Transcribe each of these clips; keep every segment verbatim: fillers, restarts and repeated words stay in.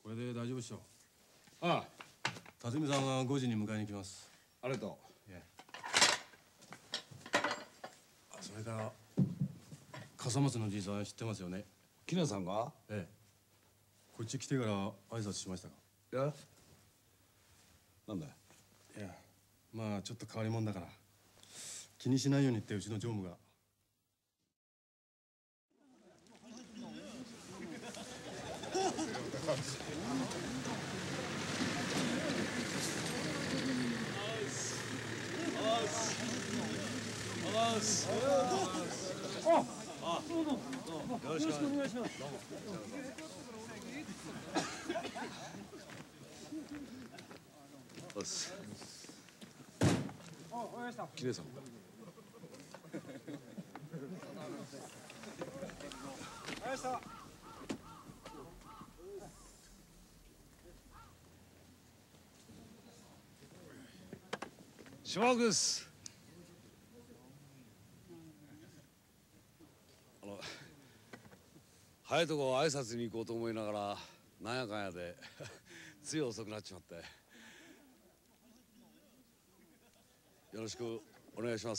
これで大丈夫でしょう。 ああ、 辰巳さんはごじに迎えに行きます。 ありがとう。 いえ。あ、それから笠松のじいさん知ってますよね。 きなさんが？ ええ。こっち来てから挨拶しましたか？ いや。なんだよ。 いや、まあちょっと変わり者だから気にしないようにってうちの常務が。 あ、どうぞ。よろしくお願いします。 おっす。 あ、おやした。 きねさん。 おやした。 島奥です。あの早いとこ挨拶に行こうと思いながらなんやかんやでつい遅くなっちまって、よろしくお願いします。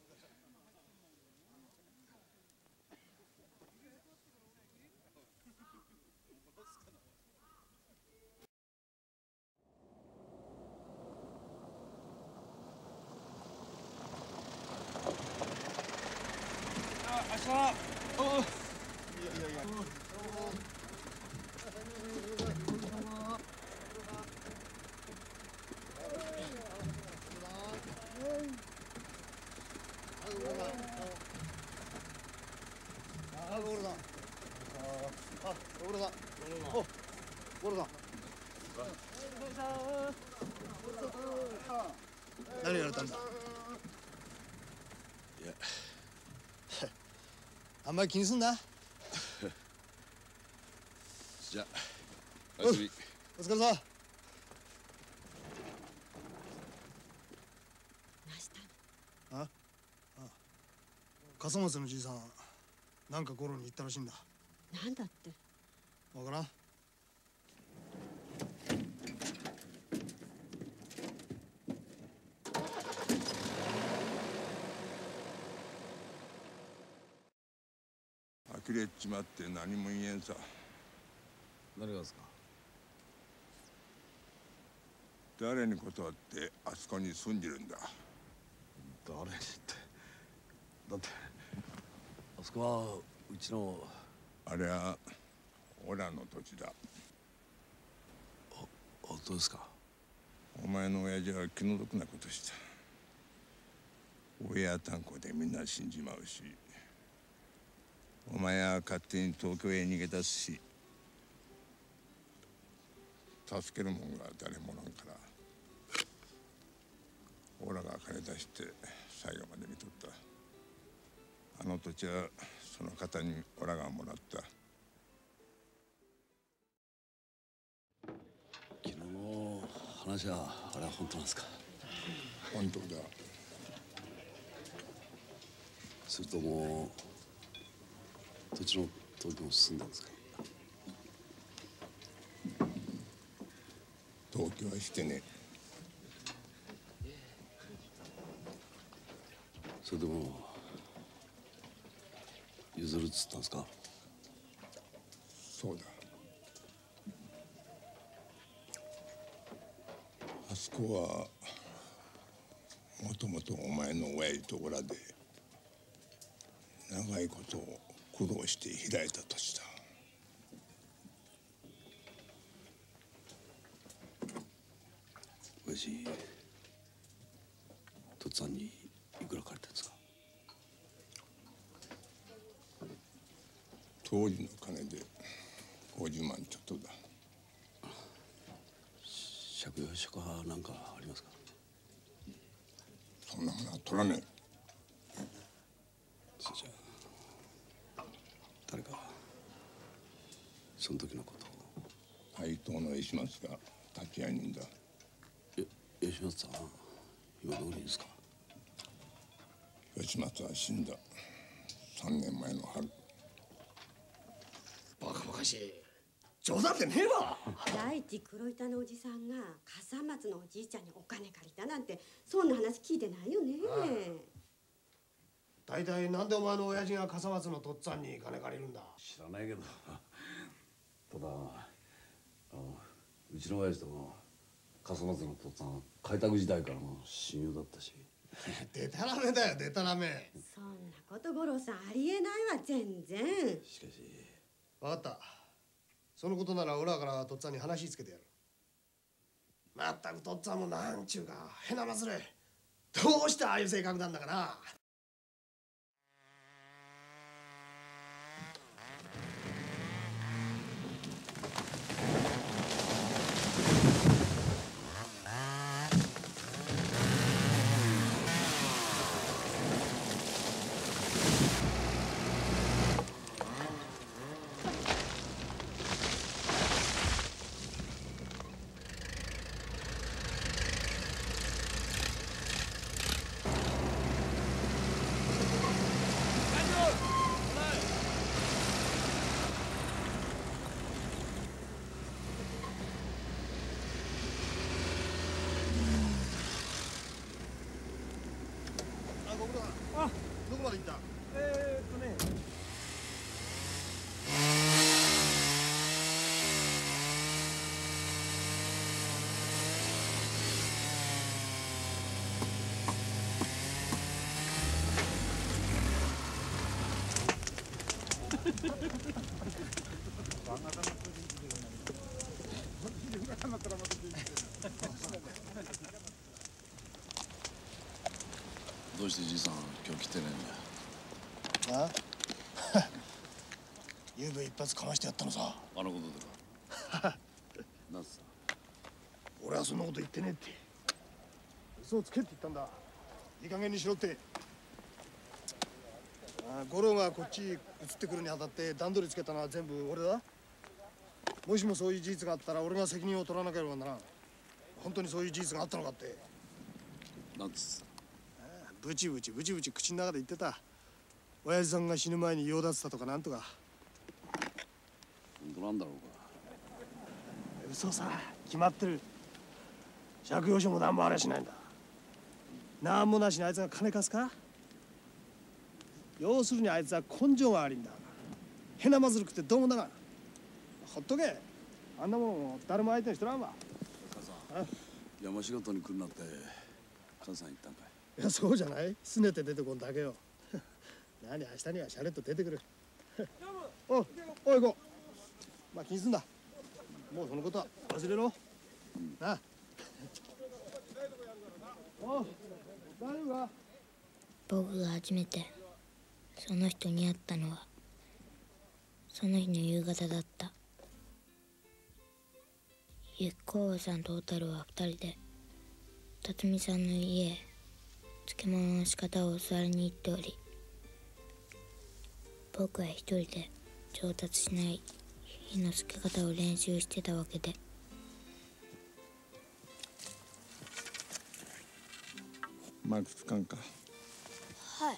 あ、明日。お。いやいやいや。 何やられたんだ。 いやあんまり気にすんな。 じゃあおやすみ。 お疲れさん。ああ、笠松のじいさんなんかゴロに行ったらしいんだ。 なんだって。 わからん。 呆れっちまって何も言えんさ。 何がですか？ 誰に断ってあそこに住んでるんだ。 誰にってだってあそこはうちの。 あれはオラの土地だ。 本当ですか？ お前の親父は気の毒なことした。親炭鉱でみんな死んじまうし、お前は勝手に東京へ逃げ出すし、助けるもんが誰もおらんから、オラが金出して最後まで見とった。あの土地はその方にオラがもらった。 昨日の話はあれは本当なんですか？ 本当だ。 それとも土地の登記も進んだんですか？ 登記はしてね。 それでも譲るっつったんですか？ そうだ。あそこはもともとお前の親父とオラで長いこと苦労して開いた土地だ。 親父とっつぁんにいくら借りたんですか？ 当時の金でごじゅうまんちょっとだ。 借用書かなんかありますか？ そんなものは取らねえ。 それじゃあ誰かその時のことを。 配当の吉松が立会人だ。 え、吉松さん今どこにいるんですか？ 吉松は死んだ。さんねんまえの春。 バカバカしい。 冗談でねえわ。 第一黒板のおじさんが笠松のおじいちゃんにお金借りたなんてそんな話聞いてないよね。 大体なんでお前の親父が笠松のとっつぁんに金借りるんだ。 知らないけどただあのうちの親父とも笠松の父さんは開拓時代からの親友だったし。 でたらめだよ、でたらめ。 そんなこと五郎さんありえないわ、全然。 しかし分かった。そのことなら俺らからとっつぁんに話つけてやる。まったくとっつぁんもなんちゅうかへなまずれ。どうしてああいう性格なんだかな。どこまで行った？ えーっとね。 どうしてじいさん今日来てねえんだよ。 ああゆうべ一発かましてやったのさ。 あのことでかなんつった俺はそんなこと言ってねえって。嘘をつけって言ったんだ。いい加減にしろって。ああ五郎がこっち移ってくるにあたって段取りつけたのは全部俺だ。もしもそういう事実があったら俺が責任を取らなければならん。本当にそういう事実があったのかって。 なんつったブチブチブチブチ口の中で言ってた。親父さんが死ぬ前に用立てたとかなんとか。 本当なんだろうか。 嘘さ、決まってる。借用書も何もありゃしないんだ。何もなしにあいつが金貸すか。要するにあいつは根性が悪いんだ。へなまずるくてどうもだがほっとけ。あんなもん誰も相手にしとらんわ。 母さん山仕事に来るなって母さん言ったんかい。 いやそうじゃない。すねて出てこんだけよ。何明日にはシャレっと出てくる。おいおい行こう。まあ気にすんだ。もうそのことは忘れろ。うん、なあ。おう大丈夫か。 僕が初めてその人に会ったのはその日の夕方だった。ゆっこうさんと小樽は二人で辰巳さんの家へ漬物の仕方を教わりに行っており、僕は一人で上達しない火のつけ方を練習してたわけで、 うまくつかんか。 はい。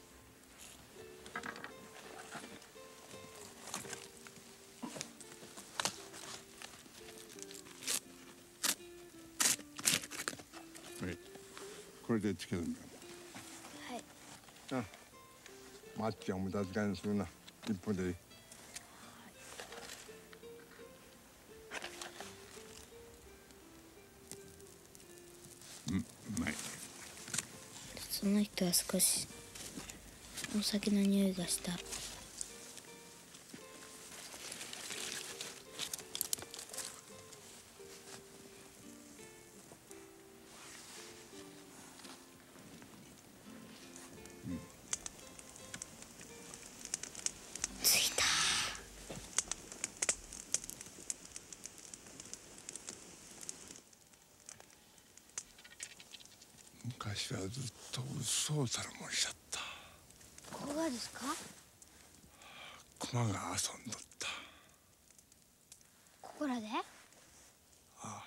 これでつけるんだ。 はい。 あ、マッチを無駄遣いにするな。一歩でいい。うん、うまい。 その人は少しお酒の匂いがした。 昔はずっと嘘をたるもんしちゃった。 ここがですか。 駒が遊んどった。 ここらで。 あ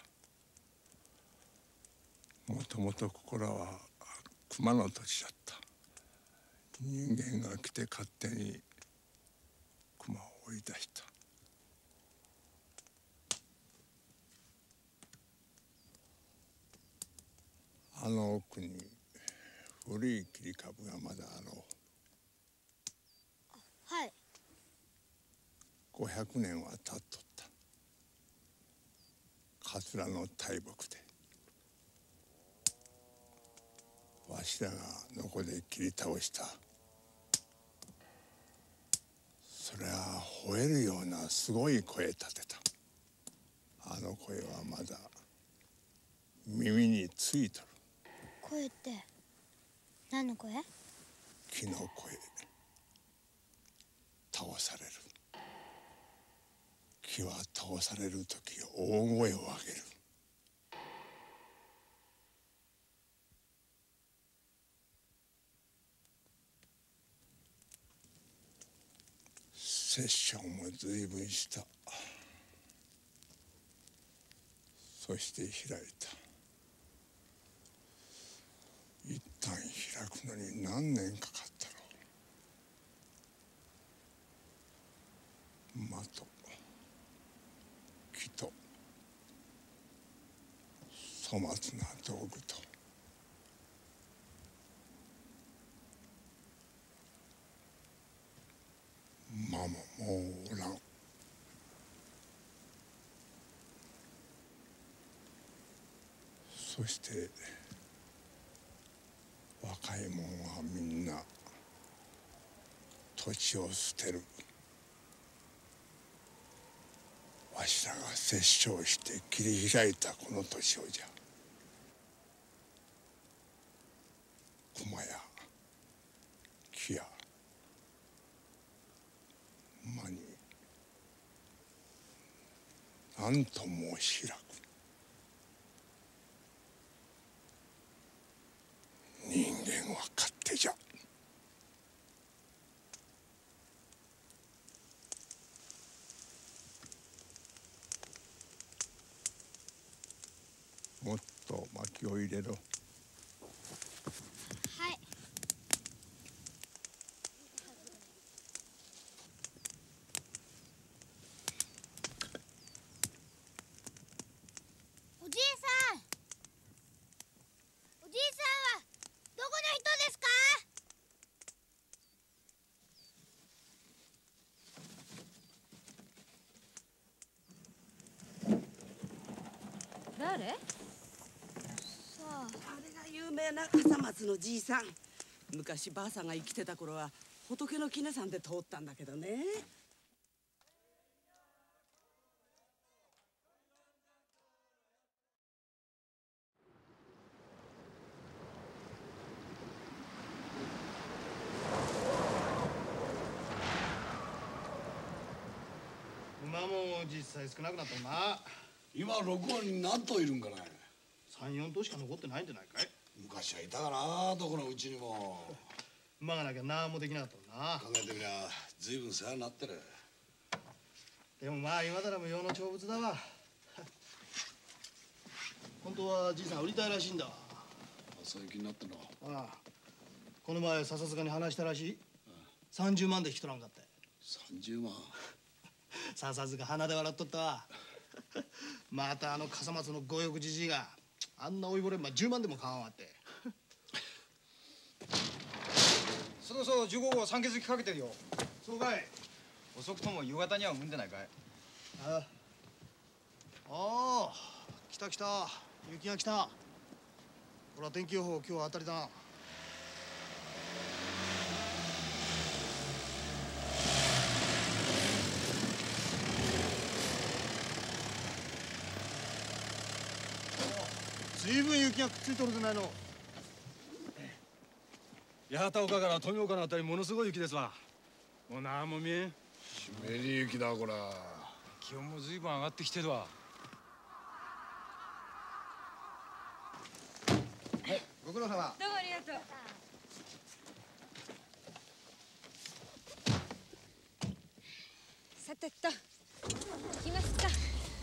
あ、もともとここらは熊の土地だった。人間が来て勝手に熊を追い出した。 あの奥に古い切り株がまだあろう。 はい。 ごひゃくねんは経っとった。桂の大木でわしらがのこで切り倒した。それは吠えるようなすごい声立てた。あの声はまだ耳についとる。 声って何の声？ 木の声。倒される。木は倒される時大声を上げる。セッションも随分した。そして開いた。一旦開くのに何年かかったろう。間と木と粗末な道具と間ももうおらん。そして若い者はみんな土地を捨てる。わしらが折衝して切り開いたこの土地をじゃ。駒や木や間に何と申し開く。人間は勝手じゃ。もっと薪を入れろ。 はい。おじいさん。おじいさんはどこの人ですか？ 誰？ さあ。 あれが有名な笠松のじいさん。昔ばあさんが生きてた頃は仏の杵さんで通ったんだけどね。 馬も実際少なくなったもんな。 今六羽に何頭いるんかね。 三四頭しか残ってないんじゃないかい。 昔はいたかな、どこのうちにも。 馬がなきゃ何もできなかったもんな。 考えてみりゃ随分世話になってる。 でもまあ今だら無用の長物だわ。本当はじいさん売りたいらしいんだわ。 そういう気になってんの。 ああ、この前笹塚に話したらしい。三十万で引き取らんかって。 三十万。 笹塚鼻で笑っとったわ。またあの笠松の強欲じじいがあんな老いぼれ馬十万でも買わんわって。 そろそろ十五号三欠きかけてるよ。 そうかい。 遅くとも夕方には産んでないかい。 ああ、ああ、来た来た、雪が来た。ほら天気予報今日は当たりだな。ずいぶん雪がくっついとるじゃないの。 八幡岡から富岡のあたりものすごい雪ですわ。もう何も見えん。 湿り雪だこら。 気温もずいぶん上がってきてるわ。はい、ご苦労様。 どうもありがとう。さてと来ました。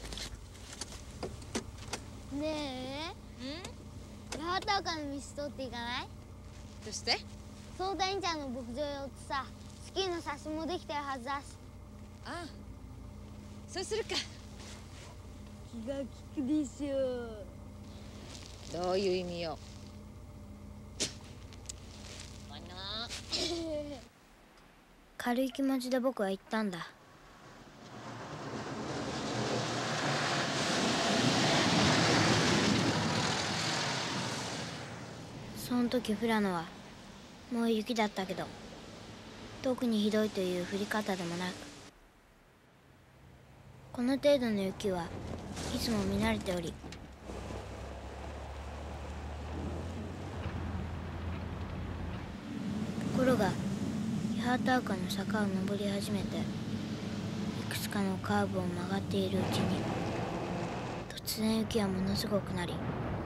ねえ、八幡岡の道通っていかない？ どうして？ 相談員ちゃんの牧場寄ってさ、スキーの冊子もできてるはずだし。 ああ、そうするか。 気が利くでしょ。 どういう意味よ。 軽い気持ちで僕は言ったんだ。その時富良野はもう雪だったけど、特にひどいという降り方でもなく、この程度の雪はいつも見慣れており、ところが八幡丘の坂を登り始めて、いくつかのカーブを曲がっているうちに突然雪はものすごくなり、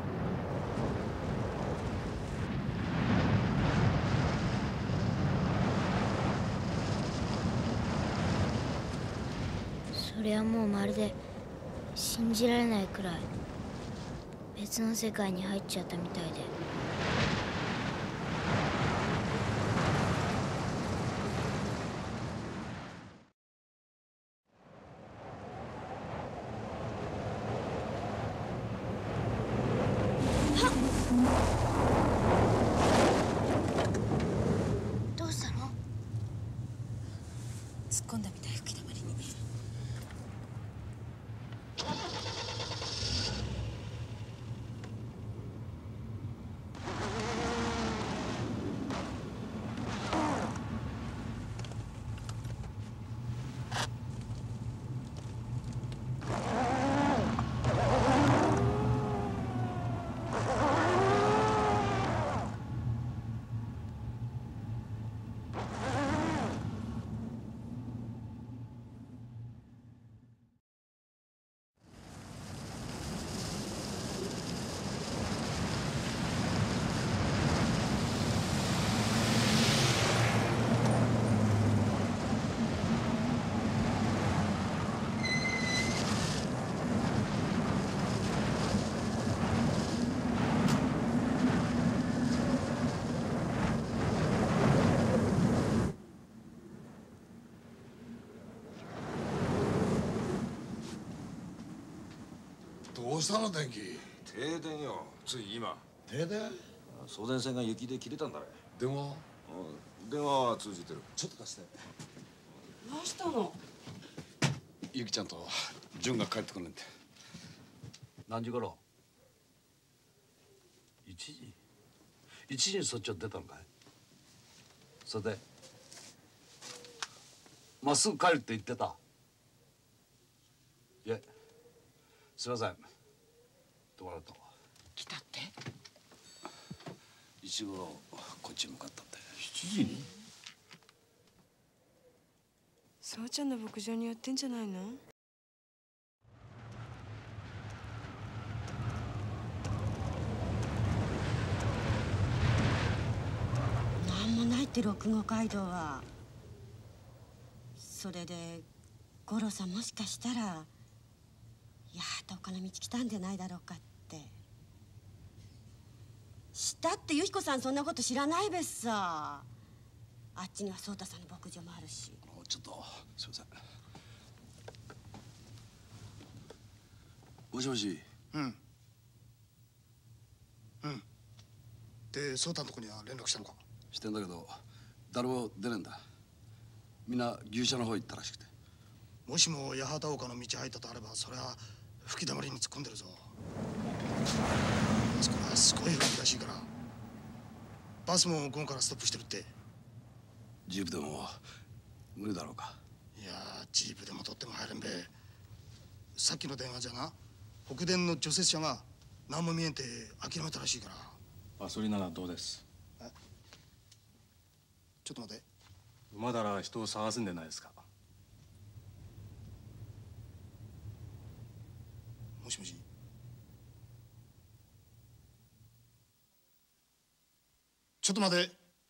それはもうまるで信じられないくらい別の世界に入っちゃったみたいで。どうしたの？ 突っ込んだみたい、吹き溜まりに。 どうしたの電気？ 停電よ、つい今。 停電？ 送電線が雪で切れたんだね。 電話？ うん、電話は通じてる。 ちょっと貸して。 どうしたの？ ゆきちゃんと純が帰ってくるんで。 何時頃？いちじ？いちじにそっちは出たのかい？それでまっすぐ帰るって言ってた？いえ、すいません。どうもありがとう。 来たって？ いちごろこっち向かったって。 しちじに？ そうちゃんの牧場に寄ってんじゃないの？ なんもないって六号街道は。それで五郎さんもしかしたら八幡岡の道来たんじゃないだろうかって。したって由彦さんそんなこと知らないべっさ。あっちには壮太さんの牧場もあるし。 ちょっとすいません。もしもし。 うんうんで壮太のとこには連絡したのか？ してんだけど誰も出ねえんだ。みんな牛舎の方行ったらしくて。 もしも八幡岡の道入ったとあれば、それは吹き溜まりに突っ込んでるぞ。あそこはすごい吹きらしいから、バスも午後からストップしてるって。 ジープでも無理だろうか。 いやー、ジープでも取っても入れんべ。さっきの電話じゃな、北電の除雪車が何も見えんて諦めたらしいから。 あ、それならどうです？ え、ちょっと待て。 馬なら人を探すんでないですか？ もしもし。ちょっと待て。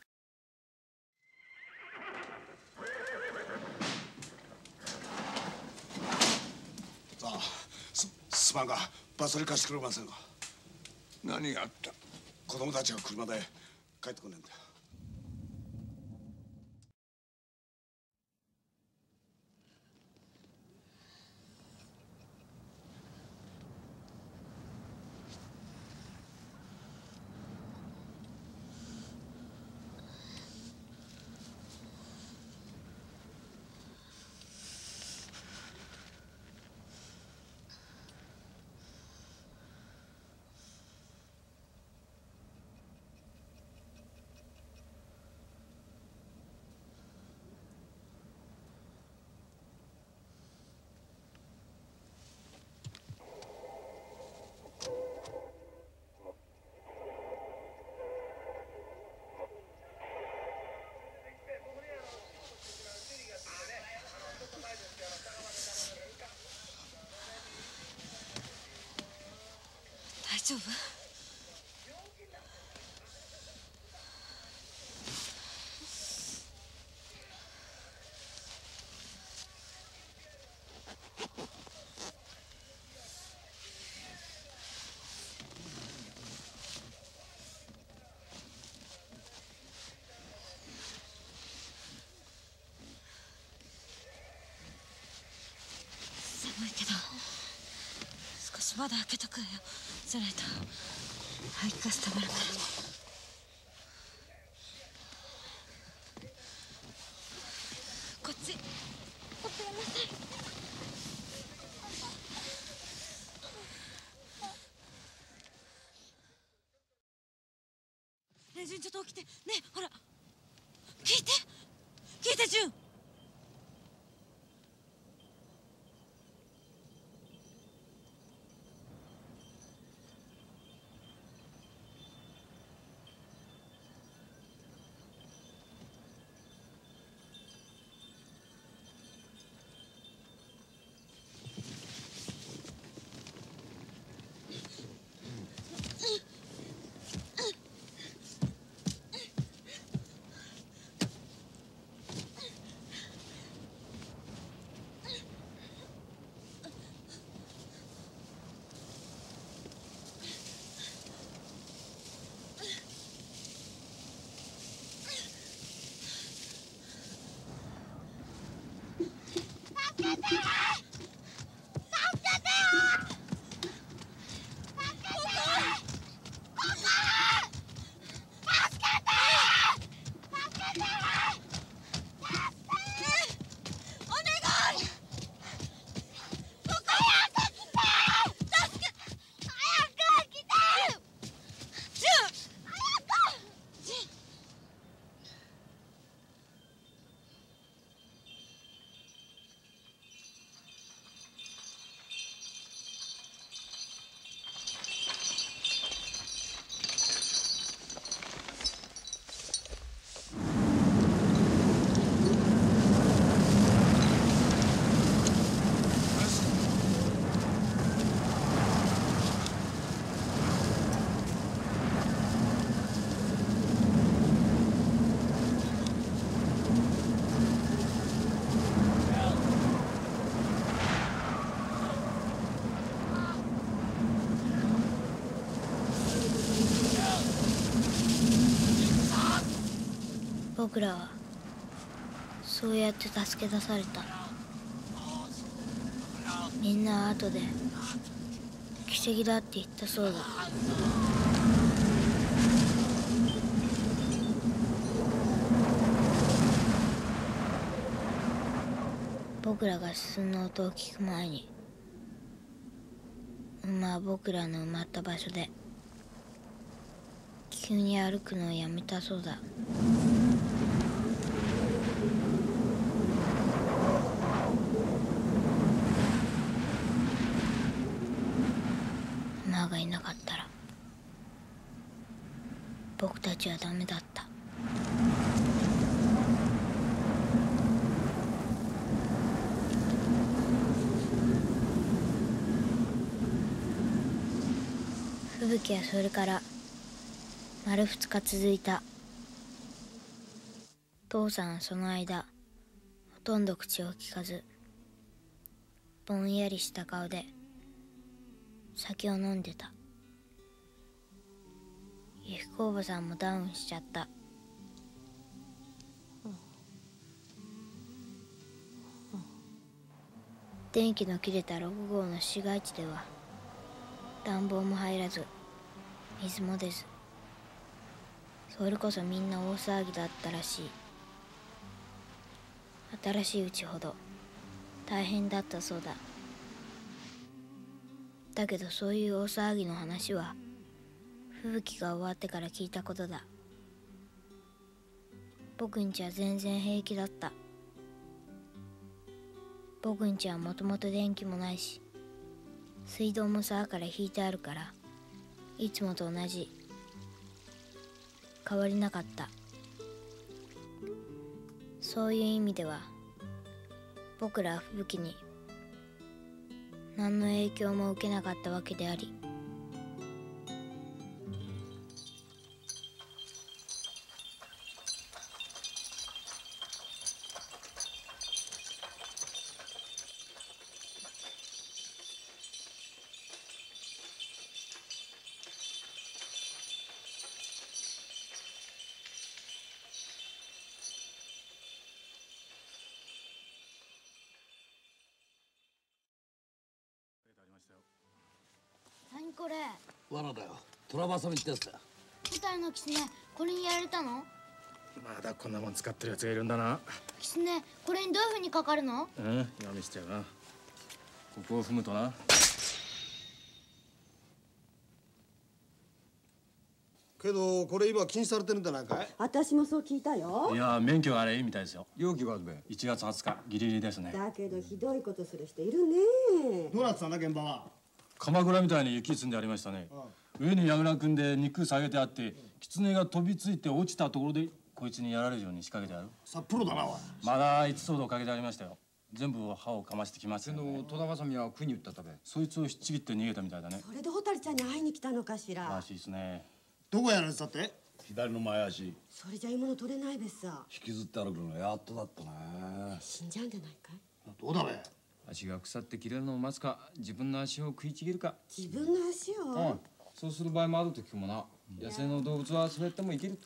さあ、すすまんがバスに貸してくれませんか？ 何があった？ 子供たちが車で帰ってこねえんだよ。 丈夫？寒いけど少しまだ開けとくわよ。じゃないと吐きかすたまるから。こっちこっちやめなさい。ねえジュン、ちょっと起きて。ねえほら聞いて聞いてジュン。 僕らはそうやって助け出された。みんな後で奇跡だって言ったそうだ。僕らが進の音を聞く前に馬は僕らの埋まった場所で急に歩くのをやめたそうだ。馬がいなかったら僕たちはダメだった。吹雪はそれから丸二日続いた。父さんはその間ほとんど口を聞かずぼんやりした顔で酒を飲んでた。ゆきこおばさんもダウンしちゃった。電気の切れたろく号の市街地では暖房も入らず水も出ず、それこそみんな大騒ぎだったらしい。新しいうちほど大変だったそうだ。だけどそういう大騒ぎの話は吹雪が終わってから聞いたことだ。僕んちは全然平気だった。僕んちはもともと電気もないし水道も沢から引いてあるからいつもと同じ。変わりなかった。そういう意味では僕らは吹雪に何の影響も受けなかったわけであり、 何これ？ 罠だよ。トラバサミってやつだよ。 ホタルのキツネ、これにやられたの？ まだこんなもん使ってるやつがいるんだな。 キツネ、これにどういうふうにかかるの？ うん、今見せてよな。ここを踏むとな。 けどこれ今禁止されてるんじゃないかい？ 私もそう聞いたよ。 いや、免許があれいいみたいですよ。 容器があるべ。 いちがつはつか、ギリギリですね。 だけどひどいことする人いるね。 どうなってたんだ現場は？ 鎌倉みたいに雪積んでありましたね。上に櫓組んで肉下げてあって、狐が飛びついて落ちたところでこいつにやられるように仕掛けてある。 さっプロだなおい。 まだいつ騒動かけてありましたよ。全部歯をかましてきますよね。 けど戸田正美は食いに打ったたべ。 そいつをひっちぎって逃げたみたいだね。 それで蛍ちゃんに会いに来たのかしら。 らしいですね。 どこやられてたって？ 左の前足それじゃ獲物取れないべさ。 引きずって歩くのがやっとだったね。 死んじゃうんじゃないかい？ どうだべ？ 足が腐って切れるのを待つか、自分の足を食いちぎるか。 自分の足を？ うん、そうする場合もあると聞くもな。野生の動物はそうやっても生きるって。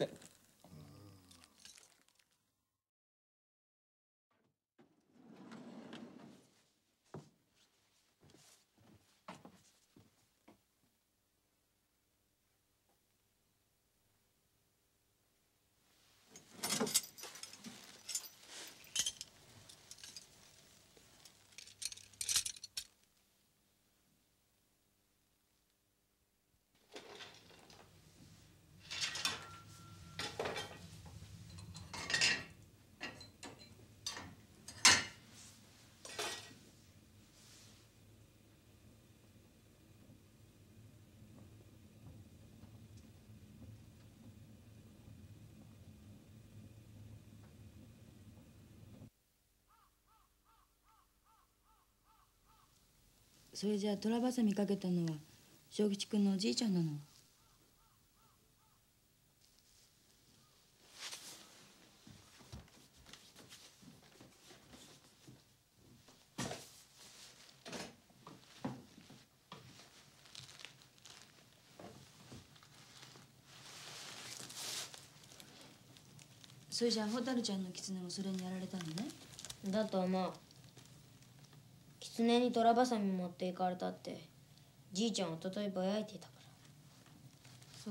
それじゃあトラバサミかけたのは正吉君のおじいちゃんなの？それじゃあ蛍ちゃんの狐もそれにやられたのね。 だと思う。狐にトラバサミ持っていかれたってじいちゃんおとといぼやいていたから。 そう。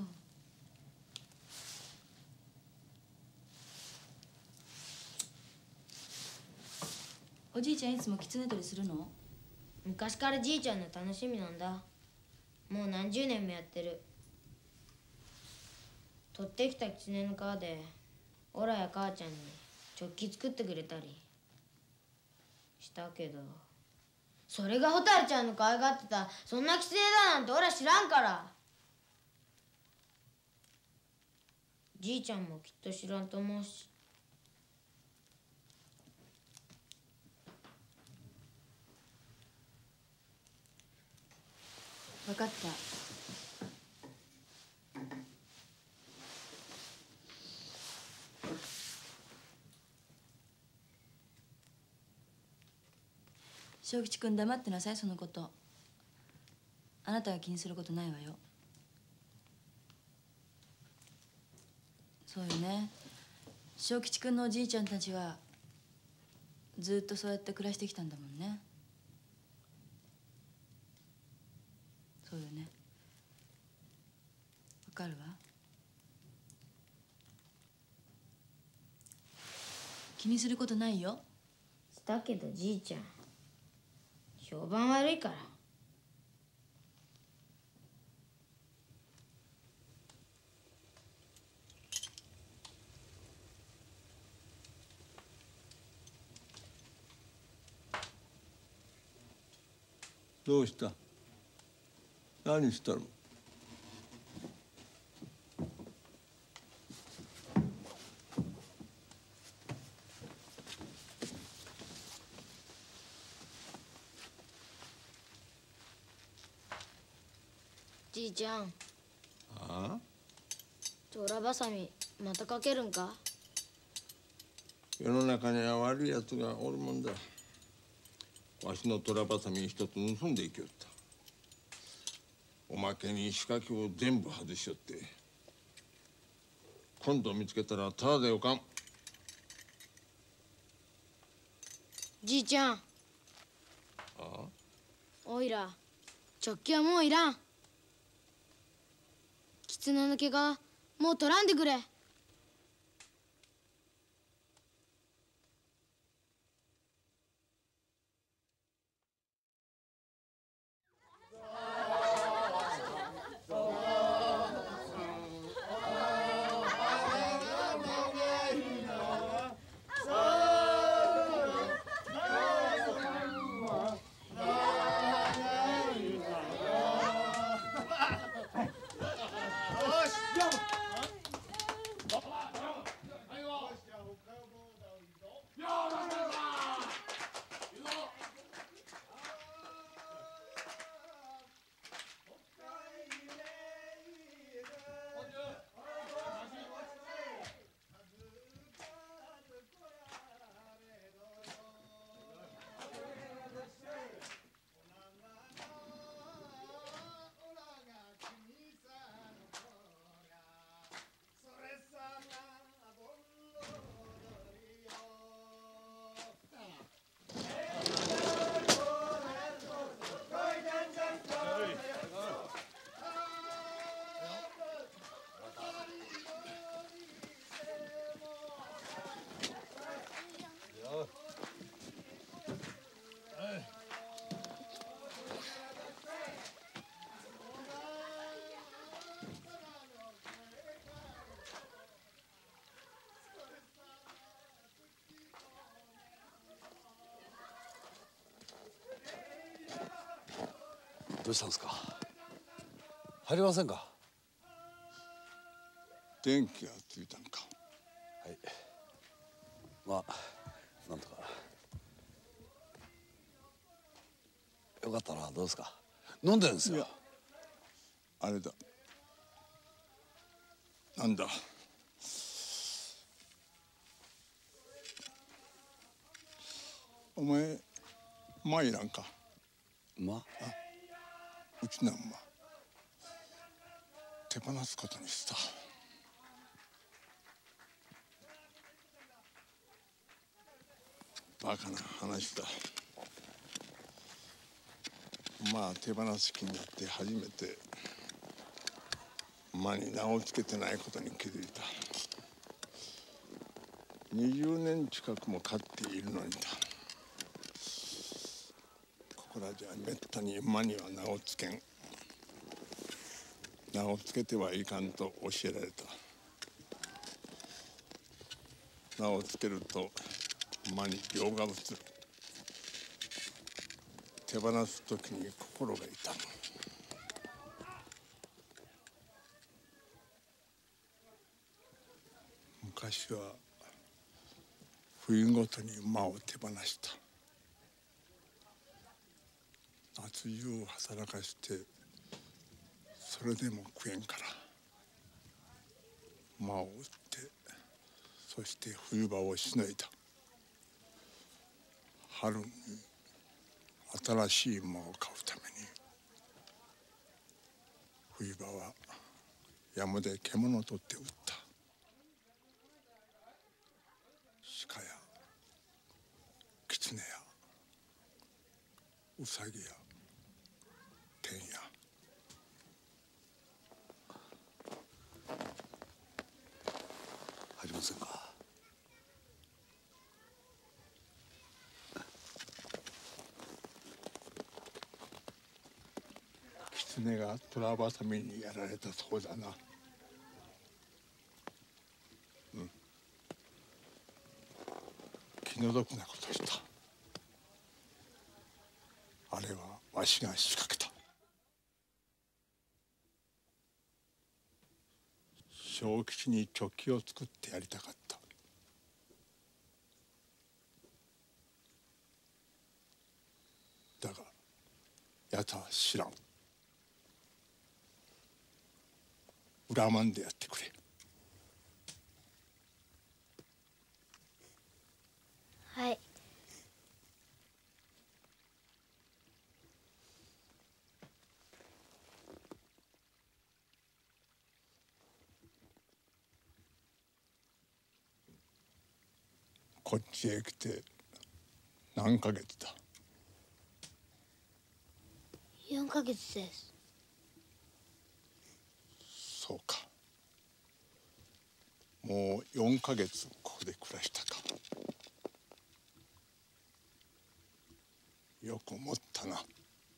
おじいちゃんいつも狐取りするの？ 昔からじいちゃんの楽しみなんだ。もう何十年もやってる。取ってきた狐の皮でオラや母ちゃんにチョッキ作ってくれたりしたけど、それが蛍ちゃんの可愛がってたそんな狐だなんてオラ知らんから。じいちゃんもきっと知らんと思うし。 分かった。正吉君黙ってなさい。そのこと。あなたが気にすることないわよ。そうよね。正吉君のおじいちゃんたちはずっとそうやって暮らしてきたんだもんね。そうよね。わかるわ。気にすることないよ。 したけどじいちゃん評判悪いから。 どうした？何しとる？ じいちゃん。 ああ？ トラバサミまたかけるんか？ 世の中には悪いやつがおるもんだ。わしのトラバサミ一つ盗んでいきよった。おまけに仕掛けを全部外しよって、今度見つけたらただでよかん。 じいちゃん。 ああ？ おいらチョッキはもういらん。 狐の毛がもう取らんでくれ。 どうしたんですか。入りませんか。 電気がついたんか。 はい。まあなんとか。よかったらどうですか。飲んでるんですよ。 いやあれだ。なんだ。お前まいらんか。 まあ。 うちなんま手放すことにした。バカな話だ。まあ手放す気になって初めて馬に名をつけてないことに気づいた。にじゅうねん近くも飼っているのにだ。ここらじゃめったに馬には名をつけん。名をつけてはいかんと教えられた。名をつけると馬に病がうつる。手放す時に心が痛む。昔は冬ごとに馬を手放した。夏中働かしてそれでも食えんから馬を売ってそして冬場をしのいだ。春に新しい馬を買うために冬場は山で獣を取って売った。鹿や狐やウサギや天や入りませんか。 狐がトラバサミにやられたそうだな。うん。気の毒なことした。あれはわしが仕掛けた。小吉にチョッキを作ってやりたかった。だがやつは知らん。恨まんでやってくれ。 はい。 こっちへ来て何ヶ月だ。 よんかげつです。 そうか。 もうよんかげつここで暮らしたか。よく思ったな。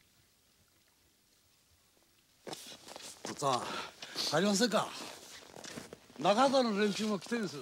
とっつぁん入りませんか。中畑の連中も来てるんです。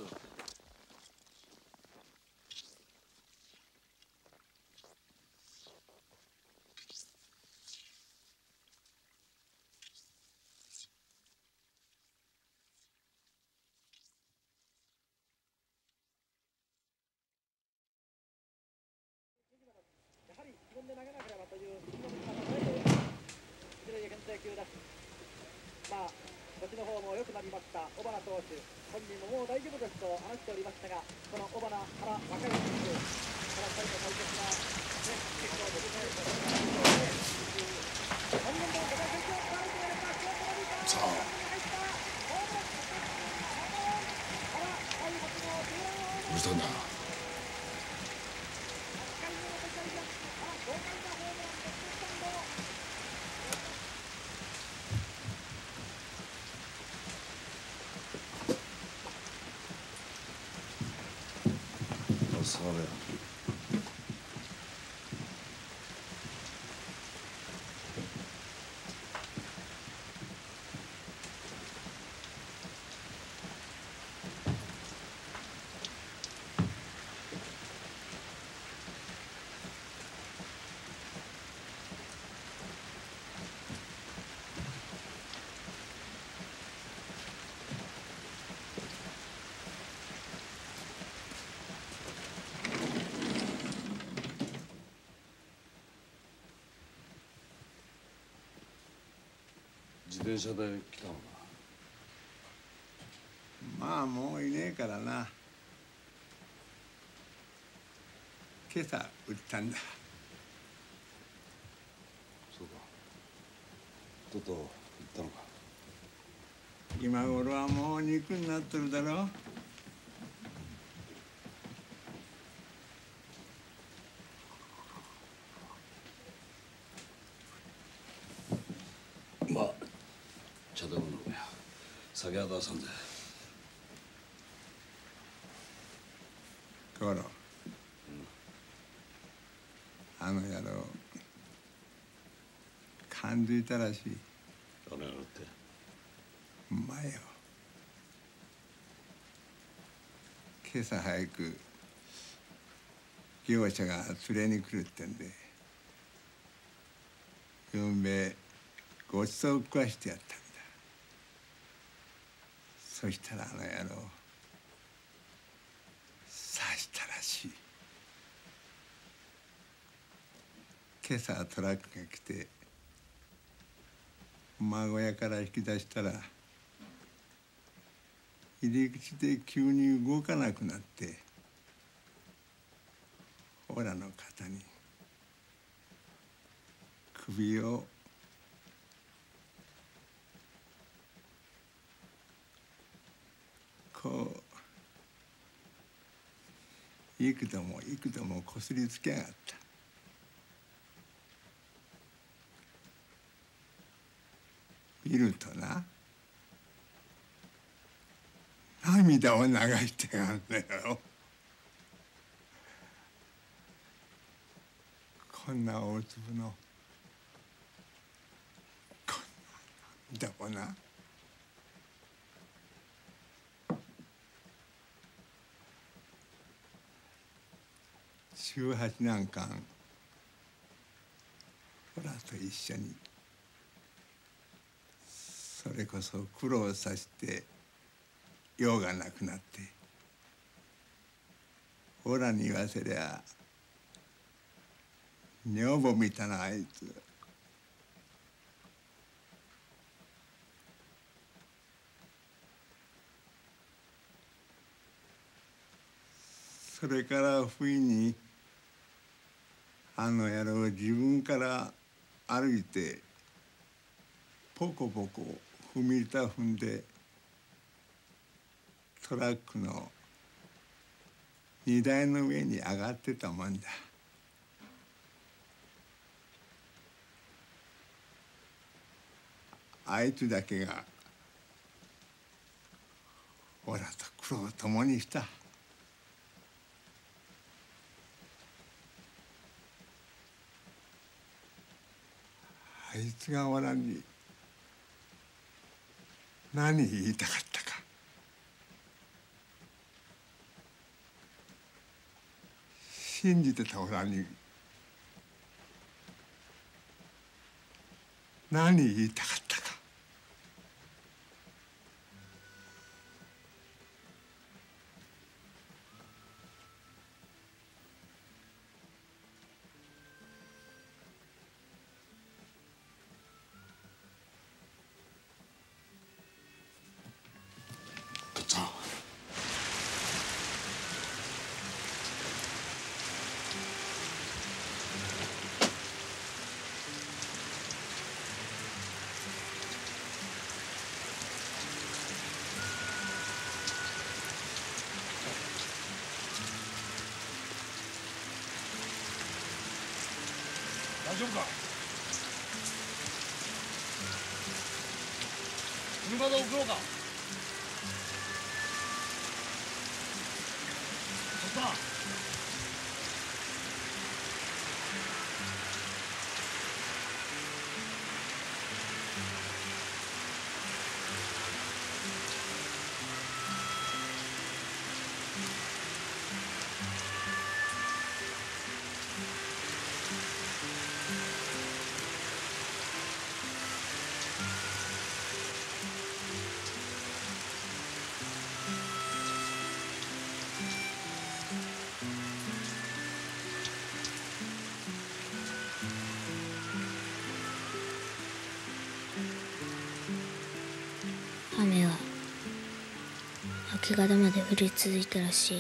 まあ、こっちの方も良くなりました、小花投手、本人ももう大丈夫ですと話しておりましたが、この小花原若い選手、このふたりの対決が、ね、結構出てくると思いますので、本人もご対戦を使われているか、 さあ。どうしたんだ。 それ自転車で来たのか。 まあもういねえからな。今朝売ったんだ。 そうか。とうとう行ったのか。 今頃はもう肉になってるだろ。 まあ茶でも飲むや。酒は出さんぜ。 五郎、うん、あの野郎感づいたらしい。 あの野郎って。 うまいよ。今朝早く業者が連れに来るってんで、ゆんべごちそう食わしてやったんだ。そしたらあの野郎刺したらしい。今朝トラックが来て孫屋から引き出したら入り口で急に動かなくなって、オラの肩に首をこう幾度も幾度もこすりつけやがった。見るとな、涙を流してやんだよ。こんな大粒のこんな涙をな。十八年間オラと一緒にそれこそ苦労させて用がなくなって、オラに言わせりゃ女房みたいなあいつ。それから不意にあの野郎自分から歩いてポコポコ踏み板踏んでトラックの荷台の上に上がってたもんだ。あいつだけがオラと苦労を共にした。あいつがおらに何言いたかったか。信じてたおらに何言いたかったか。 大丈夫か。車で送ろうか。おっさん。 雨は明け方まで降り続いたらしい。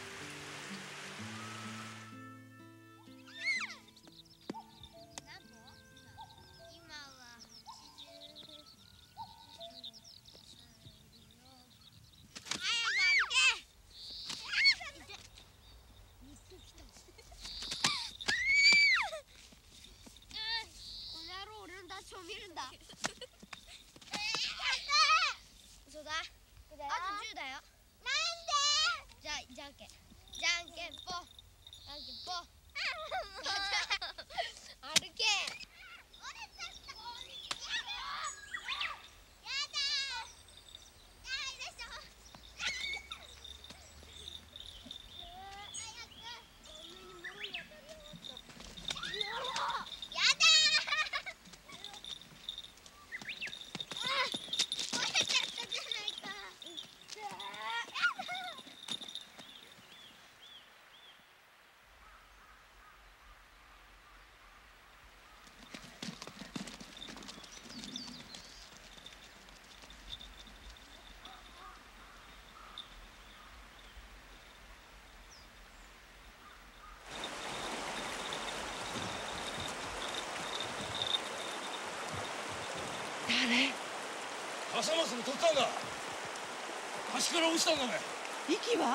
笠松のとっつぁんだ。橋から落ちたんだべ。 息は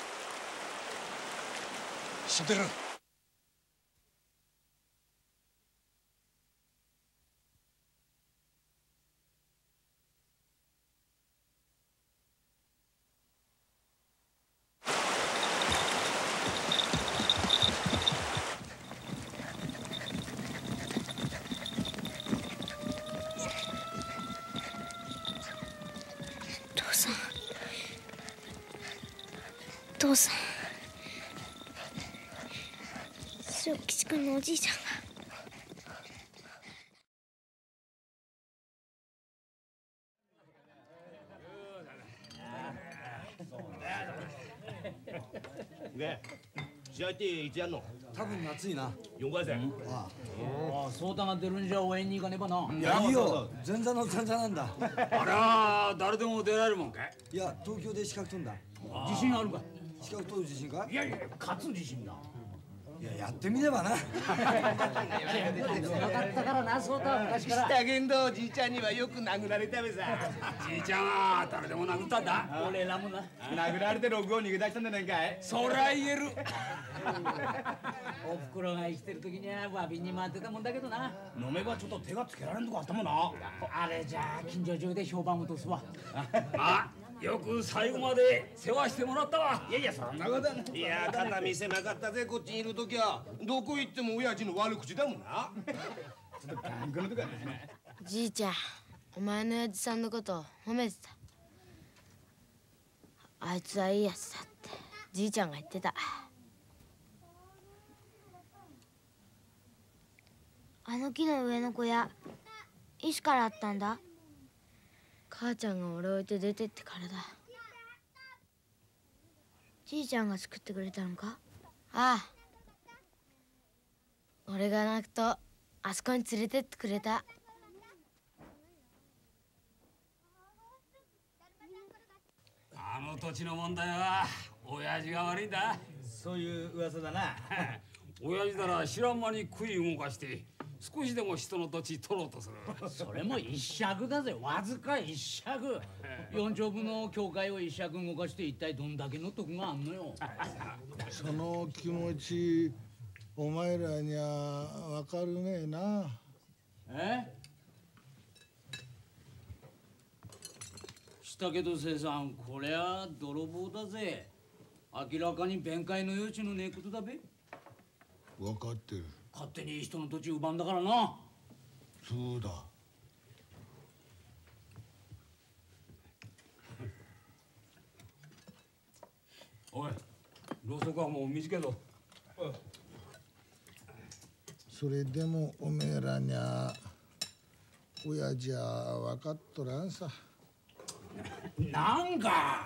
知ってる。 父さん、小吉君のおじいちゃんが。 ねえ、試合っていつやんの？ 多分夏にな。 よんかい戦。 ああ、ソータが出るんじゃ応援に行かねばな。 いやいいよ、前座の前座なんだ。 あら、誰でも出られるもんかい。 いや、東京で資格取んだ。 自信あるか。 資格取る自信か？ いやいや、勝つ自信だ。 いや、やってみればな。 分かったからな、ソータは昔から。 したけんど、じいちゃんにはよく殴られたべさ。 じいちゃんは誰でも殴ったんだ。俺らもな。 殴られて六号逃げ出したんじゃないかい。 そりゃ言える。おふくろが生きてる時にはわびに回ってたもんだけどな。 飲めばちょっと手がつけられんとこあったもんな。 あれじゃあ近所中で評判落とすわ。 あ、 よく最後まで世話してもらったわ。 いやいや、そんなことはない。いや、肩見せなかったぜ、こっちにいるときは。どこ行っても親父の悪口だもんな。ちょっと頑固なとかね。 じいちゃん、お前の親父さんのこと褒めてた。あいつはいいやつだってじいちゃんが言ってた。あの木の上の小屋、いつからあったんだ？母ちゃんが俺を置いて出てってからだ。じいちゃんが作ってくれたのか？ああ。俺が泣くとあそこに連れてってくれた。 あの土地の問題は親父が悪いんだ。 そういう噂だな。 親父なら知らん間に杭動かして少しでも人の土地取ろうとする。 それも一尺だぜ、わずか一尺。四丁分の教会を一尺動かして一体どんだけの得があんのよ。 その気持ちお前らにはわかるねえな。 え？したけどせいさん、こりゃ泥棒だぜ。明らかに弁解の余地のねえことだべ。 分かってる。 勝手に人の土地奪うんだからな。 そうだ。 おい、ろうそくはもう短いぞ。 それでもおめえらにゃ親父は分かっとらんさ。 なんか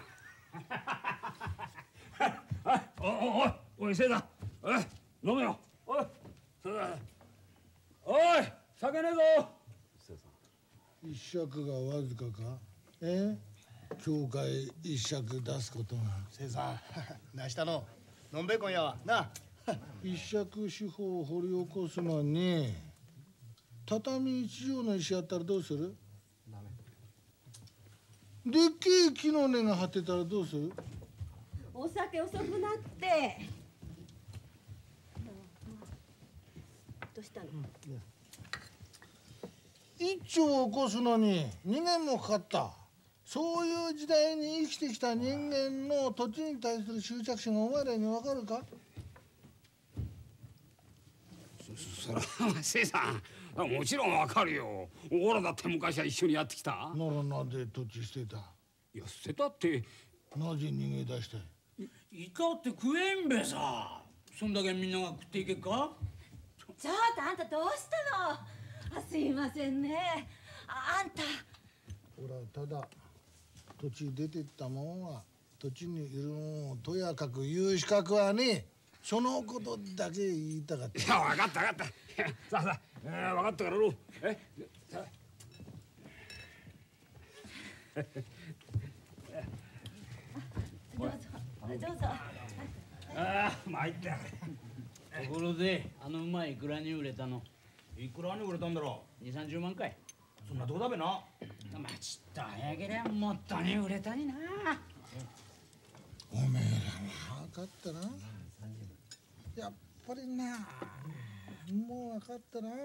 おおおいおいせいだ、おい飲めよ。おいそうだ、おい酒ねえぞ。 一尺がわずかか。え教会一尺出すことが。 せいさんなしたののんべえ今夜はな。 一尺四方を掘り起こすのに畳一畳の石あったらどうする？でっけえ木の根が張ってたらどうする？ お酒遅くなって。どうしたの？ 一丁を起こすのににねんもかかった。そういう時代に生きてきた人間の土地に対する執着心がお前らに分かるか？ そそらせいさん、もちろんわかるよ。オラだって昔は一緒にやってきた。 ならなぜ土地捨てた？ いや捨てたって。 なぜ逃げ出した？ いたって食えんべさ。そんだけみんなが食っていけっか？ ちょっとあんたどうしたの？あ、すいませんね。あ、あんた。 ほらただ土地出てったもんは土地にいるもんをとやかく言う資格はね。そのことだけ言いたかった。 いや分かった分かった。さあさあ、えー、分かったからろう。えさあどうぞどうぞ。 ああ参った。ところであの馬いくらに売れたの？ いくらに売れたんだろう？二三十万かい。 そんなとこだべな。 まあちった早けりゃもっとに売れたにな。 おめえらも分かったな。やっぱりな、もう分かったな。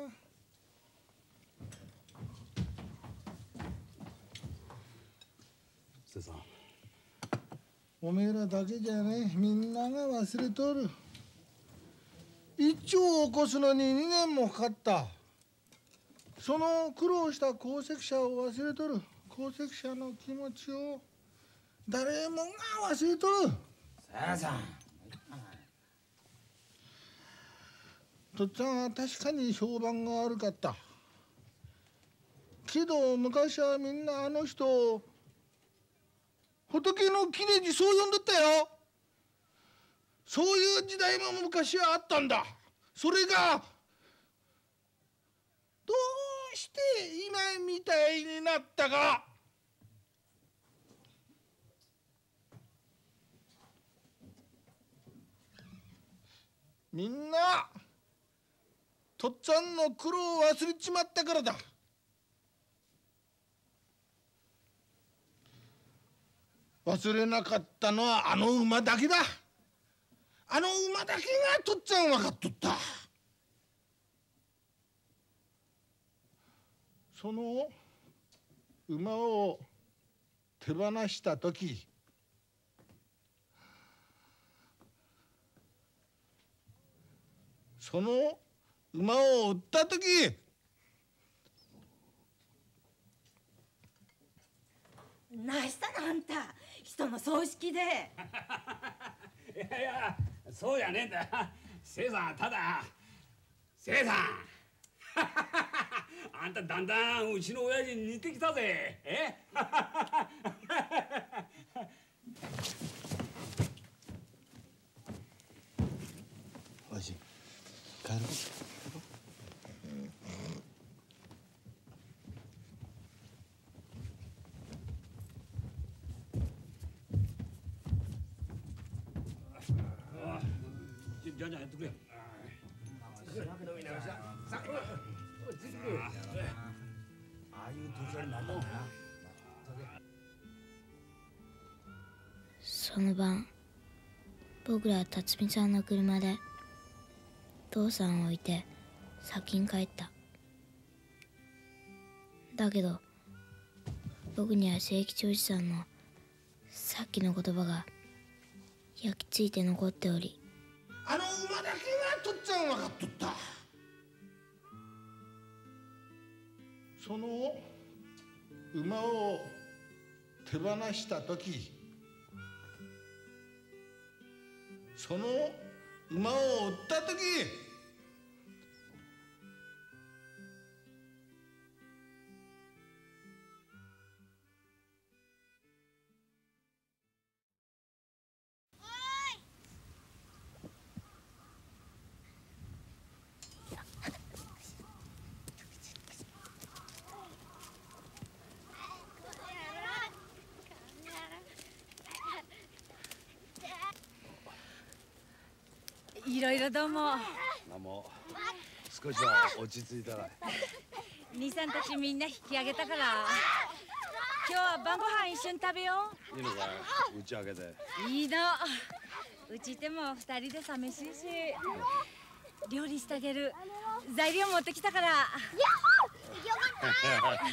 せいさん、 おめえらだけじゃねえ、みんなが忘れとる。一丁を起こすのににねんもかかった。その苦労した功績者を忘れとる。功績者の気持ちを誰もが忘れとる。 さあさん、 とっつぁんは確かに評判が悪かった。けど昔はみんなあの人を仏の切れ字そう呼んでったよ。そういう時代も昔はあったんだ。それがどうして今みたいになったか。みんなとっつぁんの苦労を忘れちまったからだ。忘れなかったのはあの馬だけだ。あの馬だけがとっつぁん分かっとった。その馬を手放した時、その馬を売った時、 何したのあんた、人の葬式で。 いやいや、そうやねえんだ。せいさん、ただせいさんあんただんだんうちの親父に似てきたぜ。えわし帰ろう。 じゃんじゃんやってくれ。 ああいう年になったんだな。 その晩、僕らは辰巳さんの車で父さんを置いて先に帰った。だけど僕には清吉おじさんのさっきの言葉が焼き付いて残っており、 あの馬だけはとっつぁん分かっとった。その馬を手放した時、その馬を売った時、 いろいろどうも。 なも少しは落ち着いたら。 兄さんたちみんな引き上げたから、今日は晩ご飯一緒に食べよいいのかい、打ち上げで。 う。いいの。うちいても二人で寂しいし、料理してあげる。材料持ってきたから。やっほ！よかった。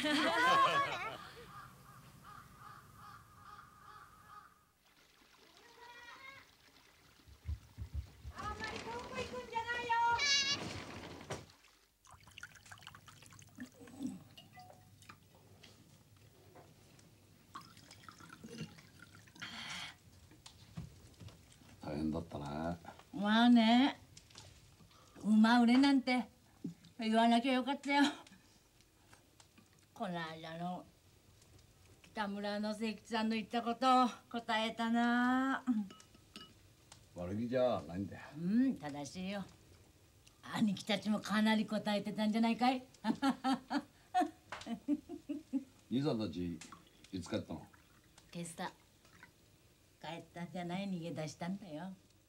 大変だったな。 まあね、馬売れなんて言わなきゃよかったよ。この間の北村の清吉さんの言ったこと答えたな。 悪気じゃないんだよ。 うん、正しいよ。兄貴たちもかなり答えてたんじゃないかい。 兄さんたちいつ帰ったの？ 今朝帰ったんじゃない、逃げ出したんだよ。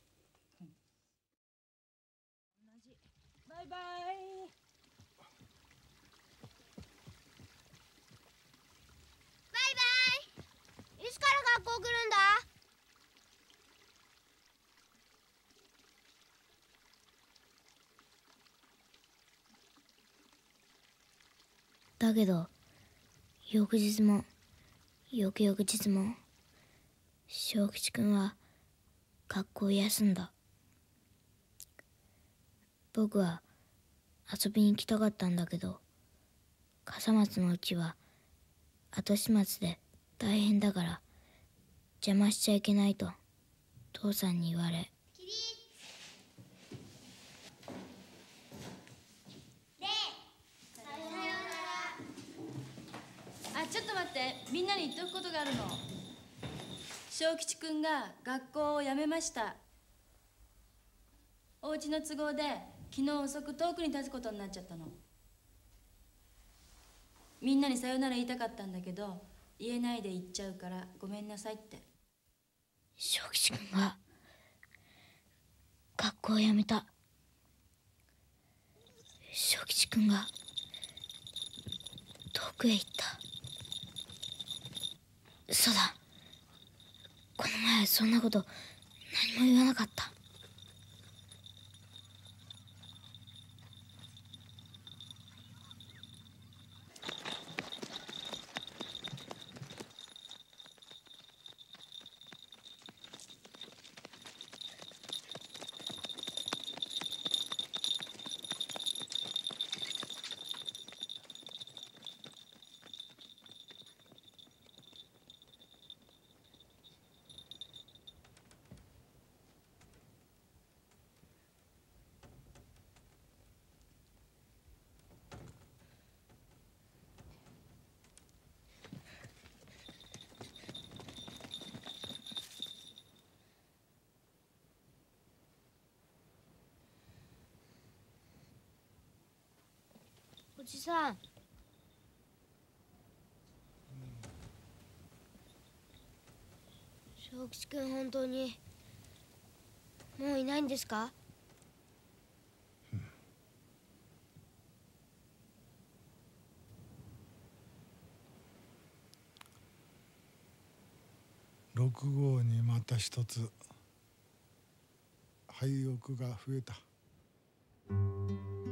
バイバイ。 バイバイ。いつから学校来るんだ？ だけど翌日も翌々日も正吉君は学校を休んだ。僕は遊びに行きたかったんだけど、笠松のうちは後始末で大変だから邪魔しちゃいけないと父さんに言われ。 あ、ちょっと待って、みんなに言っておくことがあるの。正吉くんが学校を辞めました。お家の都合で昨日遅く遠くに立つことになっちゃったの。みんなにさよなら言いたかったんだけど言えないで言っちゃうからごめんなさいって。 正吉くんが学校を辞めた。正吉くんが遠くへ行った。嘘だ、この前そんなこと何も言わなかった。 じさん。正吉君本当にもういないんですか？ 六号にまた一つ廃屋が増えた。